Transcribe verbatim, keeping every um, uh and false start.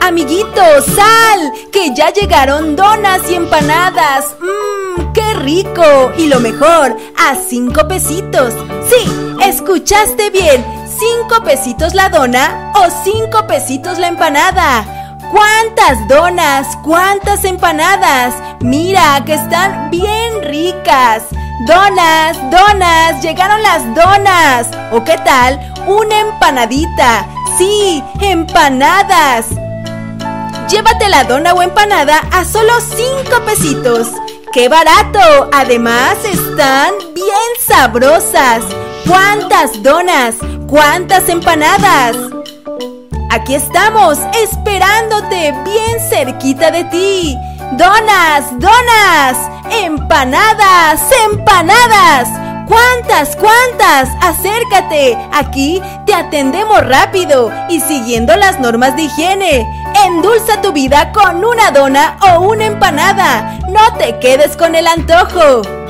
Amiguitos, sal, que ya llegaron donas y empanadas. Mmm, qué rico. Y lo mejor, a cinco pesitos. Sí, escuchaste bien. ¿Cinco pesitos la dona o cinco pesitos la empanada? ¿Cuántas donas? ¿Cuántas empanadas? Mira que están bien ricas. Donas, donas, llegaron las donas. ¿O qué tal? Una empanadita. Sí, empanadas. Llévate la dona o empanada a solo cinco pesitos. ¡Qué barato! Además están bien sabrosas. ¿Cuántas donas? ¿Cuántas empanadas? Aquí estamos, esperándote bien cerquita de ti. ¡Donas, donas! ¡Empanadas, empanadas! ¿Cuántas, cuántas? Acércate, aquí te atendemos rápido y siguiendo las normas de higiene. Endulza tu vida con una dona o una empanada. No te quedes con el antojo.